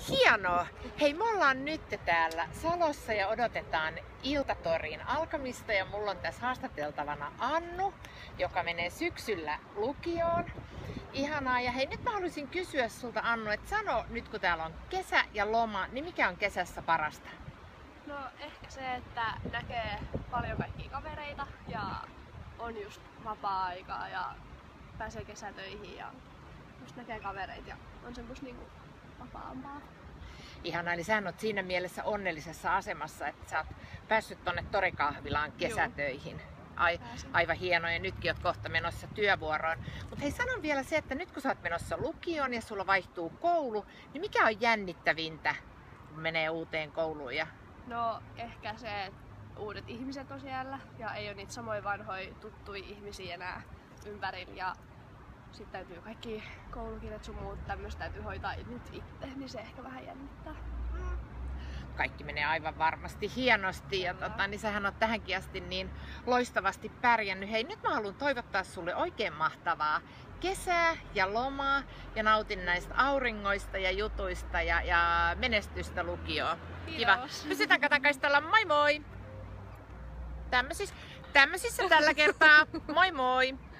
Hienoa! Hei, me ollaan nyt täällä Salossa ja odotetaan Iltatorin alkamista ja mulla on tässä haastateltavana Annu, joka menee syksyllä lukioon. Ihanaa. Ja hei, nyt mä haluaisin kysyä sulta, Annu, että sano nyt kun täällä on kesä ja loma, niin mikä on kesässä parasta? No ehkä se, että näkee paljon kaikkia kavereita ja on just vapaa-aikaa ja pääsee kesätöihin ja just näkee kavereita ja on semmos niinku vapaampaa. Ihanaa, eli sähän oot siinä mielessä onnellisessa asemassa, että sä oot päässyt tonne Torikahvilaan kesätöihin. Aivan hienoa, ja nytkin oot kohta menossa työvuoroon. Mutta hei, sanon vielä se, että nyt kun sä oot menossa lukioon ja sulla vaihtuu koulu, niin mikä on jännittävintä, kun menee uuteen kouluun? No ehkä se, että uudet ihmiset on siellä ja ei ole niitä samoja vanhoja tuttuja ihmisiä enää ympärillä. Ja sitten täytyy kaikki koulukirjat sun muut tämmöistä täytyy hoitaa nyt itse, niin se ehkä vähän jännittää. Kaikki menee aivan varmasti hienosti ja niin sähän oot tähänkin asti niin loistavasti pärjännyt. Hei, nyt mä haluan toivottaa sulle oikein mahtavaa kesää ja lomaa ja nautin näistä auringoista ja jutuista ja menestystä lukioon. Kiva. Pysytään katakaistalla. Moi moi! Tämmöisissä tällä kertaa. Moi moi!